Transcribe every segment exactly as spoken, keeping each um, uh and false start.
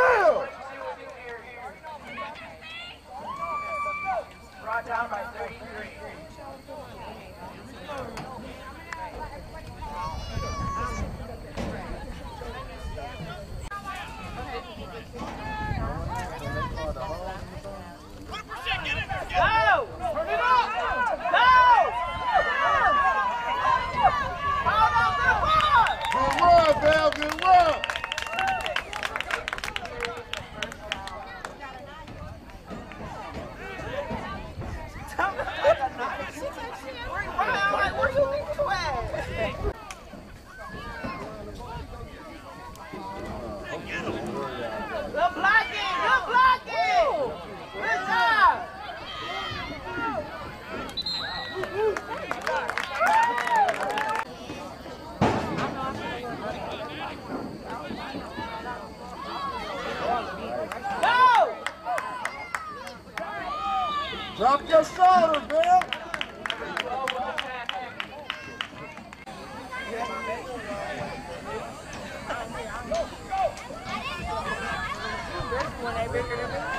Bam! Brought down by thirty-three. Go! Turn it up! Go! Good run, Bell. Good run. Where you think you at? Good blocking! Good blocking! Good job! Go! Drop your shoulder, Bell. When they bigger than me.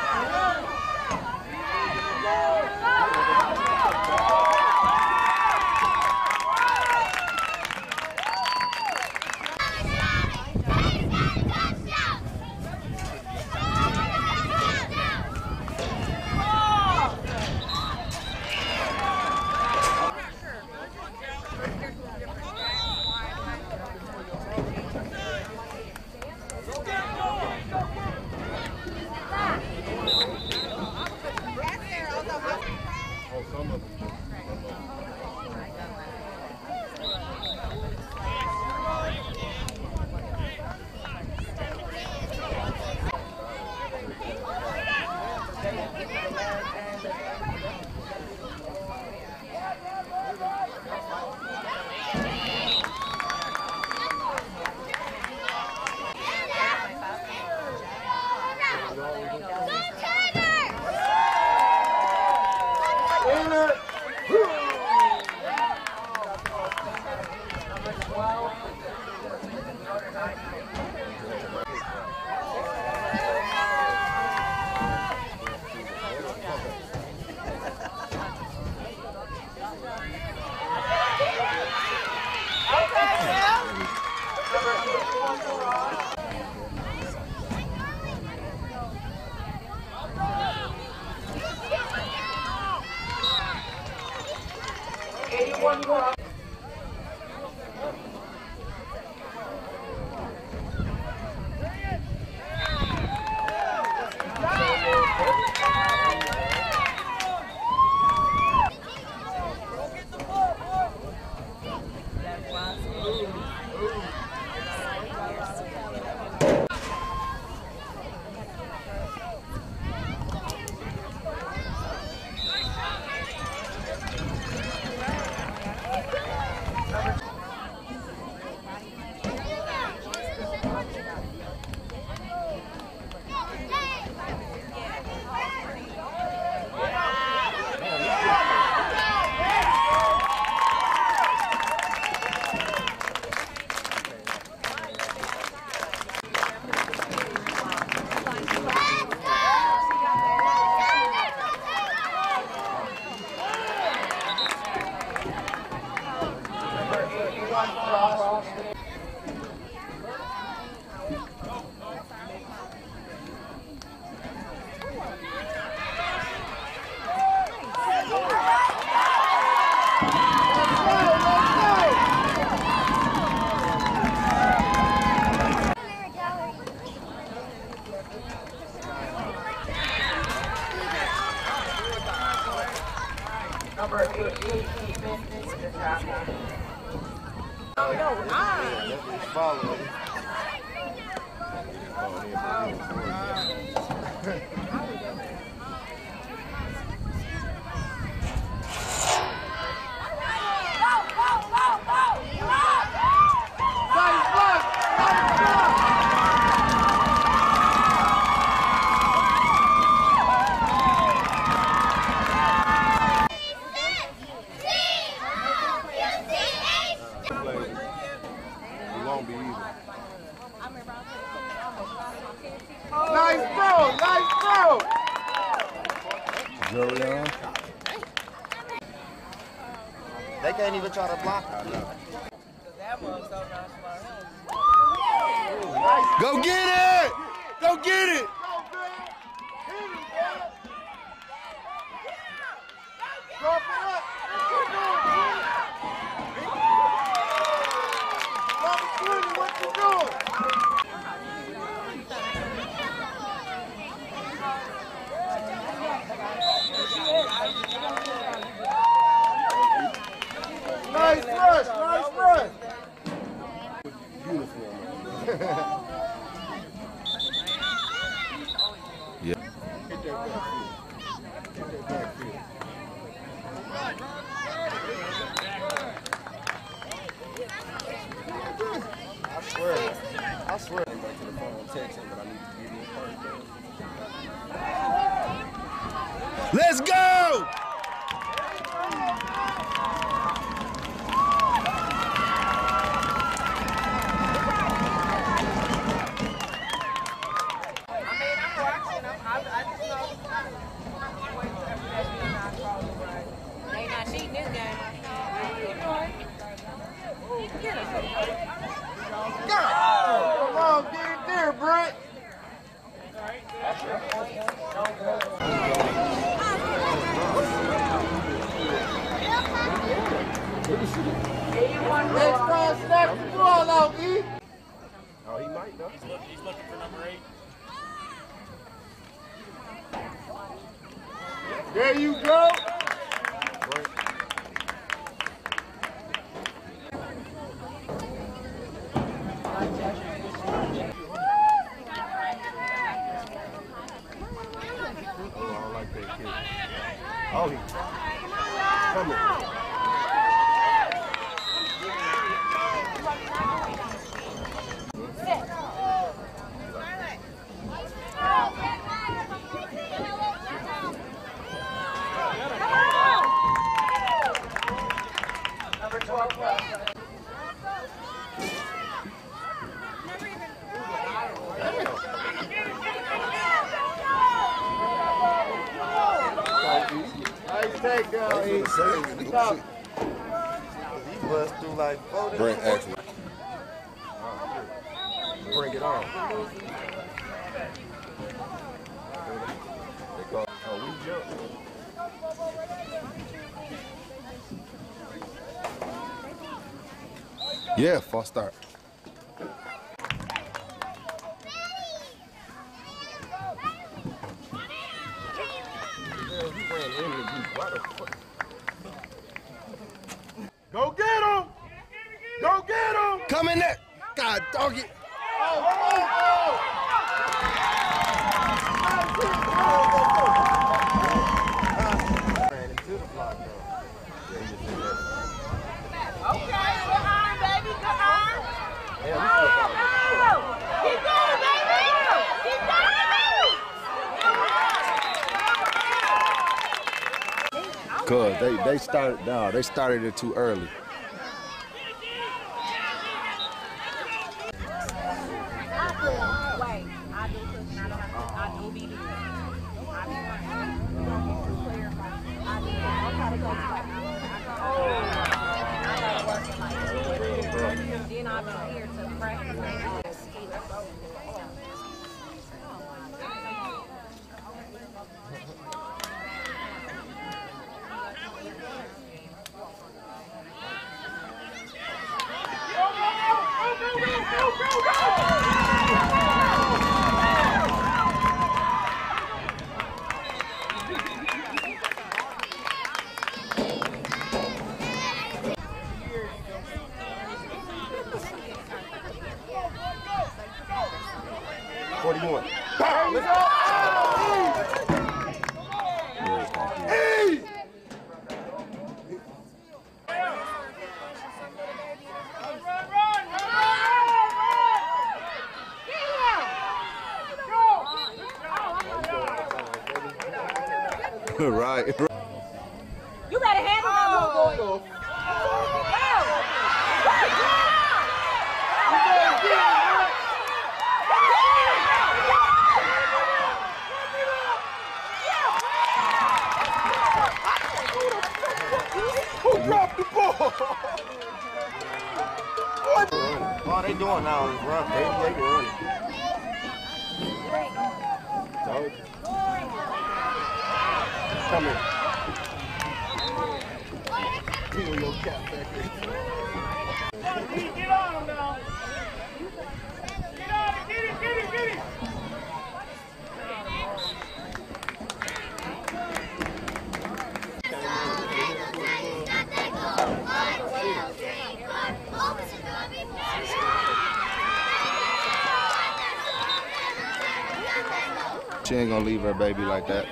eighty-one more. Number eighty-eight, Ethan, tackle. Oh, no, I. Follow. It won't be either. Nice throw, nice throw. Jorian. They can't even try to block her. Go get it! Go get it! Drop it up. Drop it, what you doing? Nice rush, nice rush. Yeah. Hit that backfield. Hit that backfield. I swear. I swear. I'm going to the phone texting, but I need to give you a card. Let's go! They not cheating this game. Get him. Come on, get it there, Brent. Next time, snap the ball out, E. Oh, he might, though. He's looking for number eight. There you go. Oh, he. Come on. Nice takedown, E. Stop. He bust through like four. Brent actually. Bring it on. They call, oh, we jump. Yeah, false start. He ran in the deep. Why the fuck? Go get him. Go get him. Come in there. God dog it. Oh, oh, oh. Ran into the block, though. Yeah, he just did that. Okay, good arm, baby, good arm. Yeah, Go, go. Keep going, baby. Keep going. Cause they they started no, they started it too early. Wait, I do cook and I don't have to, I do be doing it. I be running. I do. I'll try to go to like, oh, I gotta work in like two weeks. Then I'll be here to practice. forty-one. Bam, let's go. E. Right. You better handle that little boy. Go. going now is run, baby. They can run it. Told you. Come here. Peel your cap back there. Get on him now. Get on him, get it, get it, get it. She ain't gonna leave her baby like that.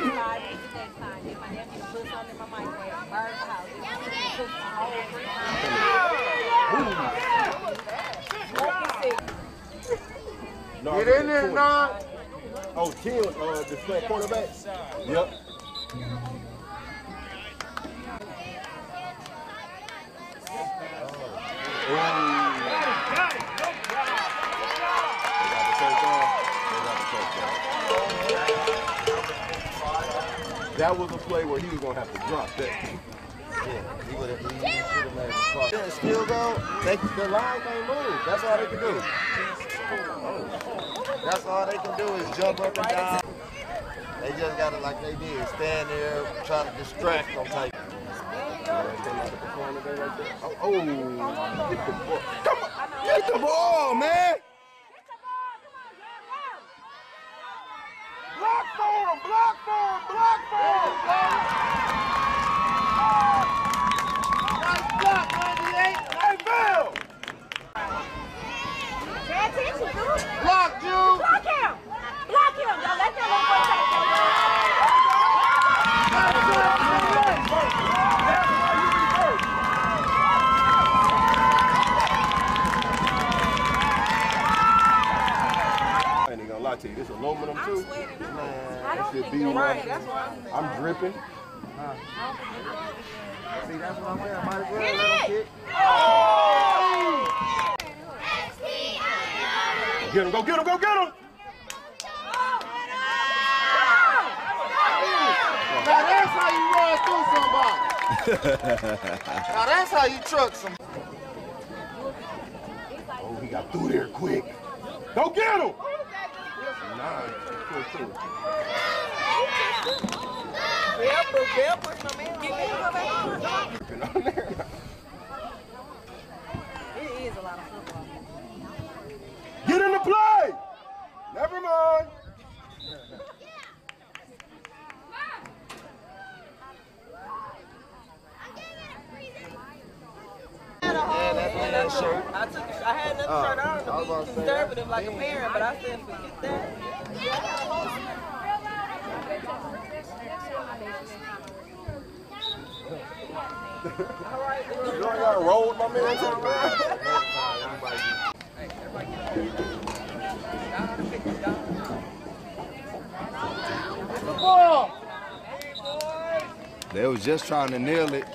Get in there, Nine. Oh, Tim, uh, the flat quarterback? Yep. That was a play where he was gonna have to drop that. Yeah, he would have. He should have made a spot. Yeah, still go. They, the line can't move. That's all they can do. That's all they can do is jump up and down. They just gotta, like they did, stand there, try to distract them type. Oh, oh, get the ball! Come on, get the ball, man! Block for him, block for him, block for him. Nice block, ninety-eight. Hey, Bill. Pay attention, dude. Block, you. Block him. Block him. Don't let that little boy take I ain't gonna lie to you, this aluminum too. Man, I don't that should think be you're one. right. That's why I'm I'm dripping. See, that's what I'm wearing. Might as well let him kick. Get him, go get him, go get him. Now that's how you run through somebody. Now that's how you truck some. Oh, he got through there quick. Go get him. Nah, cool too. Careful, careful, my man. Get me to go back on. Been on there. It is a lot of football. Get in the play. Never mind. Yeah, that's that shirt. I took. A, I had another Oh, shirt on I was to about be to say conservative like a parent, but I said forget that. You know I got rolled my man to the ground. The ball. They was just trying to nail it.